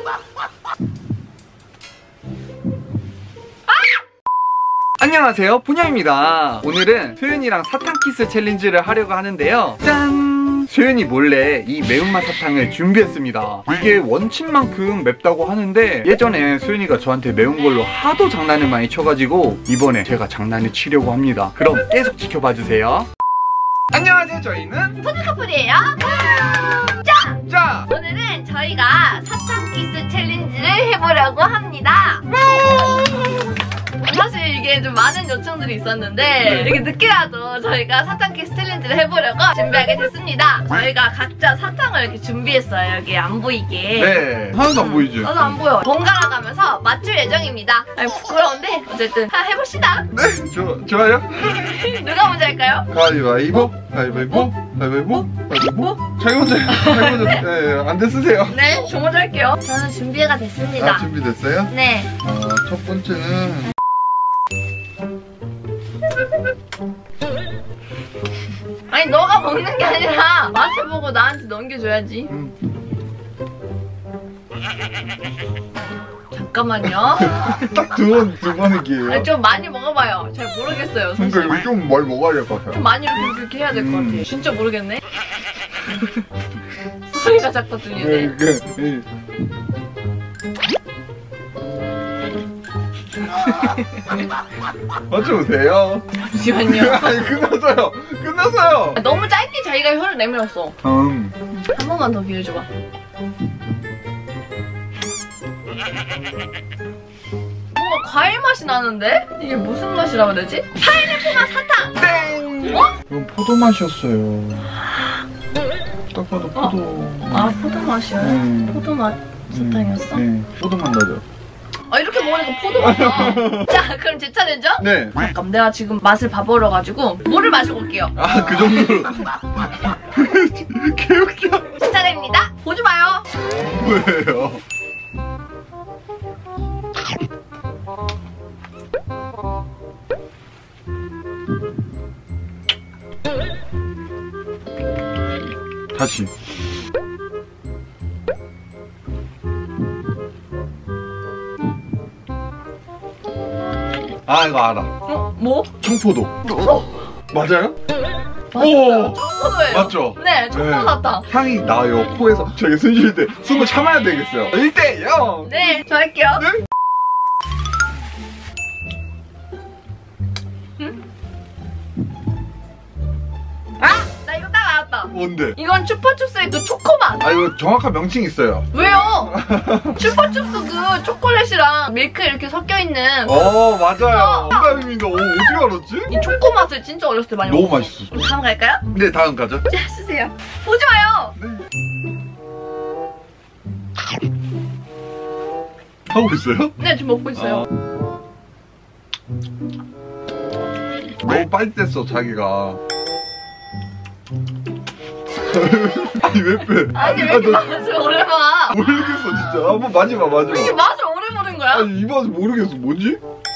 안녕하세요, 포녀입니다. 오늘은 소윤이랑 사탕 키스 챌린지를 하려고 하는데요. 짠! 소윤이 몰래 이 매운맛 사탕을 준비했습니다. 이게 원칙만큼 맵다고 하는데 예전에 소윤이가 저한테 매운 걸로 하도 장난을 많이 쳐가지고 이번에 제가 장난을 치려고 합니다. 그럼 계속 지켜봐주세요. 안녕하세요, 저희는 포녀 커플이에요. 자! 오늘은 저희가 사탕 키스 챌린지를 해보려고 합니다. 사실 이게 좀 많은 요청들이 있었는데 이렇게 늦게라도 저희가 사탕 키스 챌린지를 해보려고 준비하게 됐습니다. 저희가 각자 사탕을 이렇게 준비했어요. 여기 안 보이게. 네, 하나도 안 보이죠? 나도 안 보여. 번갈아 가면서 맞출 예정입니다. 아니, 부끄러운데 어쨌든 해봅시다. 네, 좋아요. 누가 먼저 할까요? 가위바위보, 가위바위보, 가위바위보, 가위바위보. 자기 먼저, 네, 안돼 쓰세요. 네, 저 먼저 할게요. 저는 준비가 됐습니다. 아, 준비됐어요? 네. 첫 번째는 아니, 너가 먹는 게 아니라 맛을 보고 나한테 넘겨줘야지. 잠깐만요. 딱 두 번의 기회예요. 아니, 좀 많이 먹어봐요. 잘 모르겠어야 사실. 그러니까 이거 좀 많이 먹어야 될 것 같아요. 좀 많이 이렇게 해야 될 것 같아. 진짜 모르겠네. 소리가 자꾸 들리네. 맞춰보세요. 잠시만요. 아니, 끝났어요. 너무 짧게 자기가 혀를 내밀었어. 한 번만 더 기회 줘봐. 뭔가 과일 맛이 나는데? 이게 무슨 맛이라고 해야 되지? 파인애플 맛 사탕! 땡! 어? 이건 포도 맛이었어요. 딱 봐도 포도. 아, 포도 맛이야? 포도 맛 사탕이었어? 네, 포도 맛 나죠. 아, 이렇게 먹으니까 포도 맛나. 자, 그럼 제 차례죠? 네. 잠깐, 내가 지금 맛을 봐버려가지고 물을 마시고 올게요. 아, 그 정도로. 개웃겨. 제 차례입니다. 보지 마요. 뭐예요? 다시. 아, 이거 알아. 뭐? 청포도. 맞아요? 맞아요. 청포도예요. 맞죠? 네, 청포도 사탕. 향이 나요. 코에서. 저기 숨 쉴 때 숨을 참아야 되겠어요. 1대0. 네, 저 할게요. 네? 아! 나 이거 딱 알았다. 뭔데? 이건 추파춥스의 그 초코맛. 아, 이거 정확한 명칭이 있어요. 왜요? 추파춥스 그 초콜릿이랑 밀크 이렇게 섞여있는 맞아요. 정답입니다. 어떻게 알았지? 이 초코맛을 진짜 어렸을 때 많이 너무 먹었어. 맛있었어. 우리 다음 갈까요? 네, 다음 가죠. 자, 쓰세요. 보지 마요. 하고 있어요? 네, 지금 먹고 있어요. 너무 빨리 뗐어, 자기가. 아니, 왜 빼? 아니, 왜 이렇게 맛을 오래 봐? 모르겠어, 진짜. 한번 마지막. 왜 이렇게 맛을 오래 보는 거야? 아니, 이 맛을 모르겠어. 뭐지?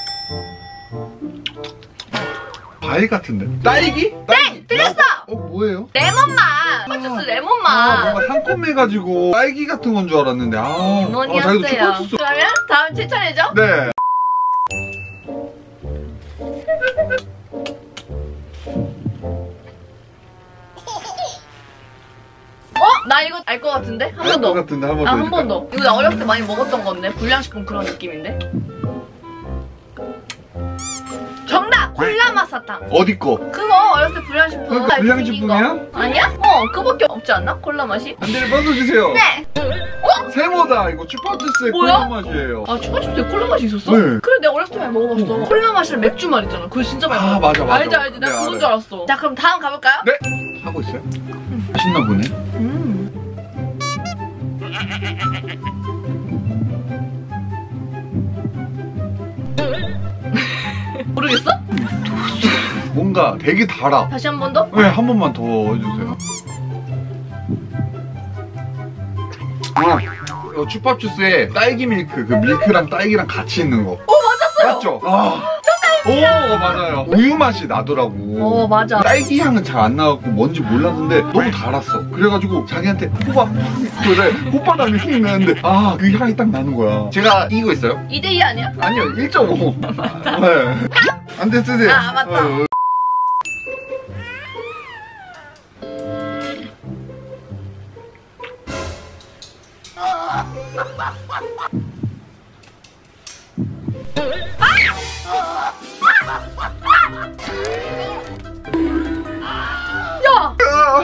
과일 같은데? 딸기? 네! 틀렸어! 뭐예요? 레몬맛! 추파춥스 레몬맛! 뭔가 상콤해가지고 딸기 같은 건 줄 알았는데. 자기도 레몬이었어요. 추파추스. 그러면 다음 제 차례죠? 네. 나 이거 알 것 같은데? 한 번 더. 같은데 한 번 더. 한 번 더. 이거 나 어렸을 때 많이 먹었던 건데? 불량식품 그런 느낌인데? 정답! 콜라맛 사탕. 어디 거? 그거 어렸을 때 불량식품. 그거 불량식품이야? 아니야? 그거밖에 없지 않나? 콜라 맛이? 안대를 벗어주세요. 네! 세모다. 이거 추파추스의 뭐야? 콜라 맛이에요. 아, 추파춥스에 콜라 맛이 있었어? 네. 그래, 내가 어렸을 때 많이 먹어봤어. 콜라 맛이랑 맥주 맛 있잖아. 그거 진짜 많이 먹었어. 맞아. 알지, 알지. 나 네, 그건 알아요. 줄 알았어. 자, 그럼 다음 가볼까요? 네. 하고 있어요? 맛있나 보네. 모르겠어? 뭔가 되게 달아. 다시 한 번 더? 네, 한 번만 더 해주세요. 추파추스에 딸기 밀크, 그 밀크랑 딸기랑 같이 있는 거. 맞았어요. 맞죠? 정답입니다. 오 맞아요. 우유 맛이 나더라고. 맞아. 딸기 향은 잘 안 나갖고 뭔지 몰랐는데 너무 달았어. 그래가지고 자기한테 호박 그래 호바람이 훅 내는데 아 그 향이 딱 나는 거야. 제가 이기고 있어요? 2대2 아니야? 아니요 1.5. 네. 안돼 쓰세요. 아, 맞다. 야!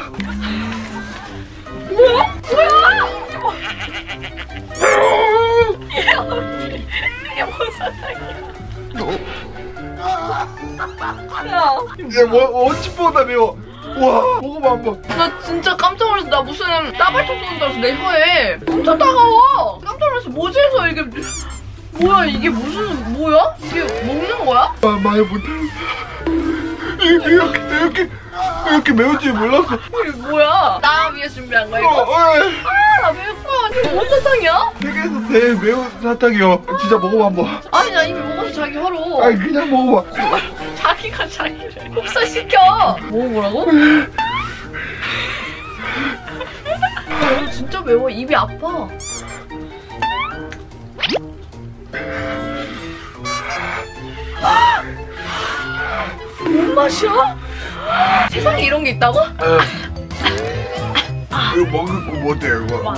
뭐야? 이게 뭔 사탕이야? 야, 이제 원칩보다 매워. 와 먹어봐 한번. 나 진짜 깜짝 놀랐어. 나 무슨 따발총 쏘는 줄 알았어. 내 혀에 엄청 따가워. 깜짝 놀랐어. 뭐지 해서 이게 뭐야? 이게 무슨 뭐야? 이게 먹는 거야? 아 말 못하겠어. 이렇게 매운 줄 몰랐어. 이게 뭐야? 나 위해 준비한 거야 이거? 나 매워. 이게 뭔 사탕이야? 세계에서 제일 매운 사탕이요. 진짜 먹어봐 한번. 아니 나 이미 먹었어 자기 혀로. 아니 그냥 먹어봐. 자기가 자기를 복사시켜. 먹어보라고? 이거 진짜 매워. 입이 아파. 뭔 맛이야? 세상에 이런 게 있다고? 이거 먹을 거 못해 이거.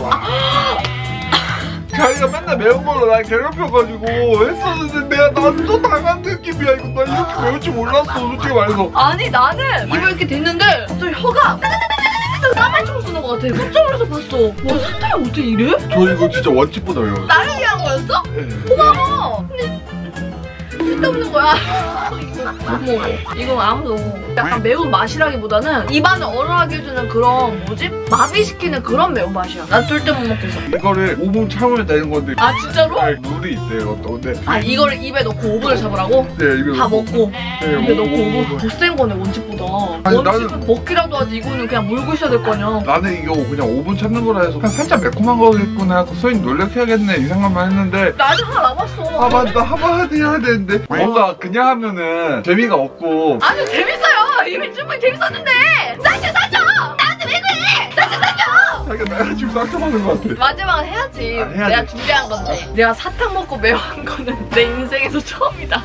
자기가 맨날 매운 걸로 날 괴롭혀가지고 했었는데 내가 또 당한 느낌이야. 이거 나 이렇게 매울 줄 몰랐어 솔직히 말해서. 아니 나는 입에 이렇게 됐는데 저 혀가 까만총 쓰는 것 같아. 깜짝 놀라서 봤어. 와 사탕이 어떻게 이래? 저 이거 진짜 원칙보다 매워요. 나를 위한 거였어? 고마워. 근데 쓸데없는 거야. 어머, 이건 아무도 약간 매운 맛이라기보다는 입안을 얼얼하게 해주는 그런 뭐지? 마비시키는 그런 매운 맛이야. 난 절대 못 먹겠어. 이거를 5분 참으면 되는 건데. 아 진짜로? 아, 룰이 있어요 또. 근데 아 이거를 입에 넣고 5분을 잡으라고? 네 이거 다 먹고 네, 입에 넣고 5분 더 센 거네 원칙보다. 아니, 원칙은 먹기라도 하지 이거는 그냥 물고 있어야 될 거 아니야. 나는 이거 그냥 5분 참는 거라 해서 그냥 살짝 매콤한 거겠구나. 소인 놀래켜야겠네 이 생각만 했는데. 나 아직 하나 남았어. 아 맞다 한번 해야 되는데 뭔가 그냥 하면은 재미가 없고. 아니 재밌어요. 이미 충분히 재밌었는데 싸줘 나한테 왜 그래. 싸줘. 자기가 내가 지금 쌍욕하는 것 같아. 마지막은 해야지. 해야지. 내가 준비한 건데. 내가 사탕 먹고 매워한 거는 내 인생에서 처음이다.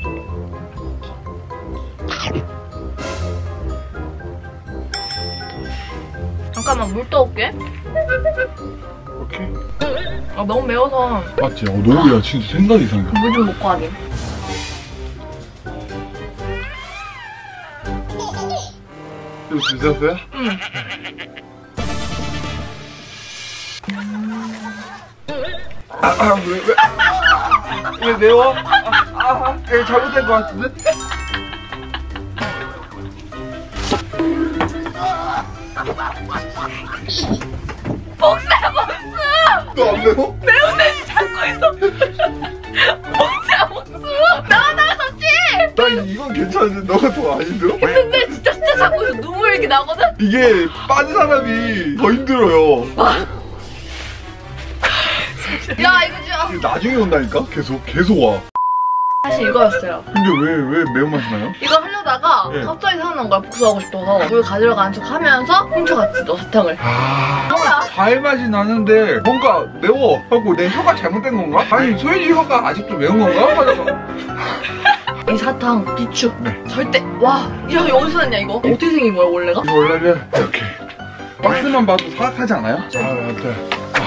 잠깐만 물 떠올게. 오케이. 아 너무 매워서 맞지? 너무 야 진짜 생각 이상해. 물 좀 먹고 하게. 이거 드셨어요? 응. 왜 매워? 이거 잘못된 것 같은데? 복수야 너 안 매워? 매운 냄새 잡고 있어. 복수야 복수. 나갔지. 나 이건 괜찮은데 너가 더 안 힘들어? 근데 진짜 잡고 있어. 눈물 이렇게 나거든. 이게 빠진 사람이 더 힘들어요. 야 이거 좀. 이게 나중에 온다니까? 계속 와. 사실 이거였어요. 근데 왜 매운맛이 나요? 이거 하려다가 네. 갑자기 생각난 거야. 복수하고 싶어서 물 가지러 가는 척 하면서 훔쳐갔지 너 사탕을. 뭐야? 과일 맛이 나는데 뭔가 매워 하고 내 혀가 잘못된 건가? 아니 소연이 혀가 아직도 매운 건가? 하면서 이 사탕 비추. 네. 절대. 와, 야 이거 어디서 났냐 이거? 어떻게 생긴 거야 원래가? 이거 원래는 이렇게 박스만 봐도 사악하지 않아요? 네.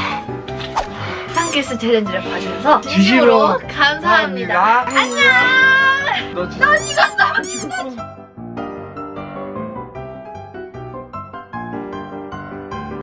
사탕키스 챌린지를 봐주셔서 진심으로 감사합니다. 안녕. 너 진짜 난 이거